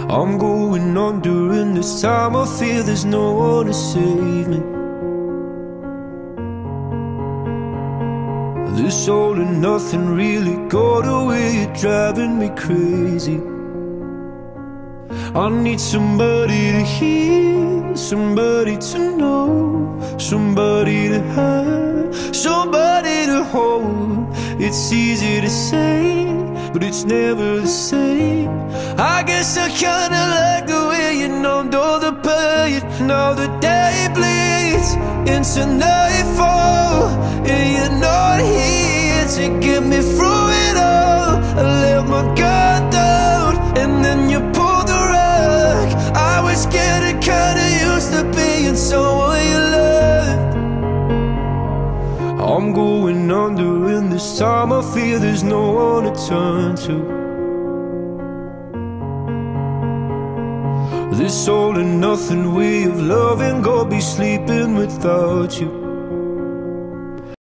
I'm going under, and this time I feel there's no one to save me. This all and nothing really got away, you're driving me crazy. I need somebody to hear, somebody to know, somebody to have, somebody to hold. It's easy to say, but it's never the same. I guess I kinda like the way you numbed all the pain. Now the day bleeds into nightfall, and you're not here to get me through it all. I let my guard down, and then you pulled the rug. I was getting kinda used to being someone you loved. I'm going under, and this time I feel there's no one to turn to. This all and nothing way of loving, go be sleeping without you.